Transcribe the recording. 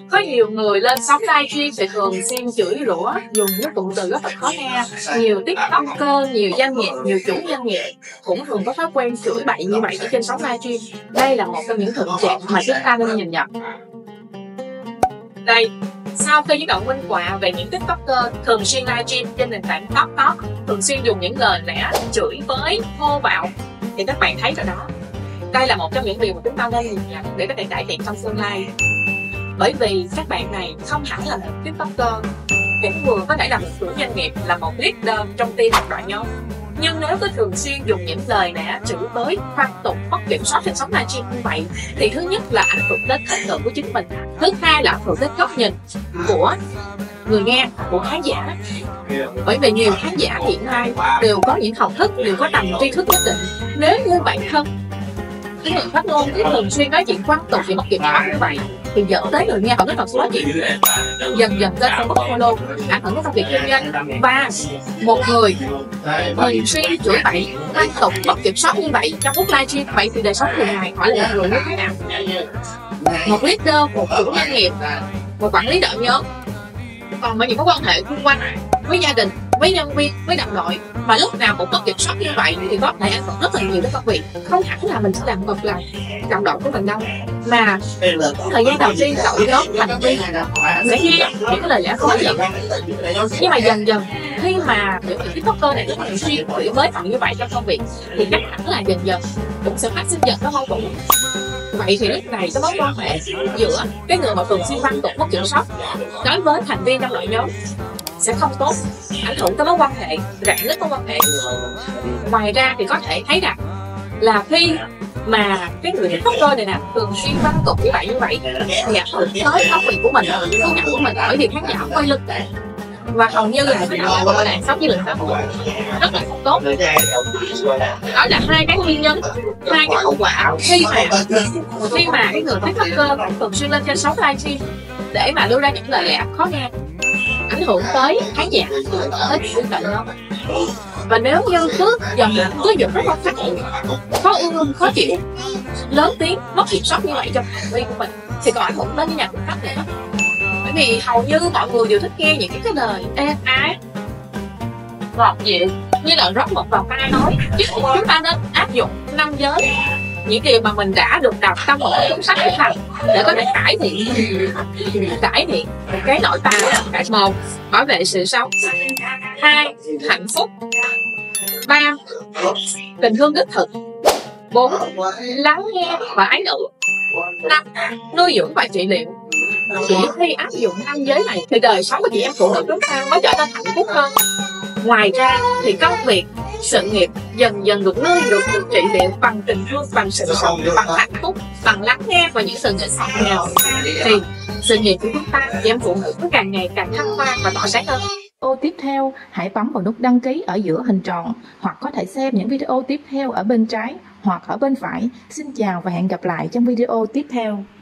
Có nhiều người lên sóng livestream sẽ thường xuyên chửi rủa, dùng những cụm từ rất là khó nghe. Nhiều tiktoker, nhiều doanh nghiệp, nhiều chủ doanh nghiệp cũng thường có thói quen chửi bậy như vậy ở trên sóng livestream. Đây là một trong những thực trạng mà chúng ta nên nhìn nhận. Đây, sau khi những đoạn minh họa về những tiktoker thường xuyên livestream trên nền tảng TikTok, thường xuyên dùng những lời lẽ chửi bới, thô bạo, thì các bạn thấy rồi đó. Đây là một trong những điều mà chúng ta nên nhìn nhận để có thể cải thiện trong tương lai. Bởi vì các bạn này không hẳn là một tiktoker, cũng vừa có thể là một chủ doanh nghiệp, là một leader trong team hoặc đội nhóm. Nhưng nếu cứ thường xuyên dùng những lời lẽ chửi bới, khoan tục, mất kiểm soát trên sóng livestream như vậy, thì thứ nhất là ảnh hưởng đến hình tượng của chính mình, thứ hai là ảnh hưởng đến góc nhìn của người nghe, của khán giả. Bởi vì nhiều khán giả hiện nay đều có những học thức, đều có tầm tri thức nhất định. Nếu như bản thân cái người phát ngôn cứ thường xuyên nói chuyện khoan tục và mất kiểm soát như vậy, thì dẫn tới người nghe họ rất là khó chịu, dần dần kênh không có follow, ảnh hưởng đến công việc kinh doanh. Và một người thường xuyên chửi bậy, liên tục mất kiểm soát như vậy trong lúc livestream, vậy thì đời sống thường ngày họ là người như thế nào? Một leader, một chủ doanh nghiệp, một quản lý đội nhóm, còn với những mối quan hệ xung quanh với gia đình, với nhân viên, với đồng đội mà lúc nào cũng mất kiểm soát như vậy thì có thể ảnh hưởng rất là nhiều đến công việc. Không hẳn là mình sẽ làm một lần đồng đội của mình đâu, mà thời gian đầu tiên đội nhóm thành viên sẽ nghe những cái lời lẽ khó chịu, nhưng mà dần dần khi mà những cái tiktoker này rất thường xuyên chửi bới họ như vậy trong công việc thì chắc hẳn là dần dần cũng sẽ phát sinh dần cái mâu thuẫn. Vậy thì lúc này cái mối quan hệ giữa cái người mà thường xuyên văn tục mất kiểm soát đối với thành viên trong đội nhóm sẽ không tốt, ảnh hưởng tới mối quan hệ, rạn nứt mối quan hệ. Ngoài ra thì có thể thấy rằng là khi mà cái người tiktoker này nè thường xuyên văn tục như vậy thì ảnh hưởng tới công việc của mình, thu nhập của mình, bởi vì khán giả quay lưng và hầu như là làn sóng với lượng xã hội rất là không tốt. Đó là hai cái nguyên nhân, hai cái hậu quả khi mà cái người tiktoker thường xuyên lên trên sóng livestream để mà đưa ra những lời lẽ khó nghe, ảnh hưởng tới khán giả, tới những đội nhóm. Và nếu như cứ dùng rất là khó ương, khó chịu, lớn tiếng, mất kiểm soát như vậy trong hành vi của mình thì còn ảnh hưởng đến những nhà cung cấp nữa. Bởi vì hầu như mọi người đều thích nghe những cái lời êm ái, ngọt dịu như là rót một vào tai nói. Chứ chúng ta nên áp dụng 5 giới, những điều mà mình đã được đọc trong một cuốn sách của thằng để có thể cải thiện cái nội tại. 1. Bảo vệ sự sống. 2. Hạnh phúc. 3. Tình thương đích thực. 4. Lắng nghe và ái nữ. 5. Nuôi dưỡng và trị liệu. Chỉ khi áp dụng 5 giới này thì đời sống của chị em phụ nữ chúng ta mới trở nên hạnh phúc hơn. Ngoài ra thì công việc, sự nghiệp dần dần được nuôi, được trị liệu bằng tình thương, bằng sự sống, bằng hạnh phúc, bằng lắng nghe và những sự nghệ ngọt ngào, thì sự nghiệp của chúng ta, chị em phụ nữ cứ càng ngày càng thăng hoa và tỏa sáng hơn. Video tiếp theo, hãy bấm vào nút đăng ký ở giữa hình tròn, hoặc có thể xem những video tiếp theo ở bên trái hoặc ở bên phải. Xin chào và hẹn gặp lại trong video tiếp theo.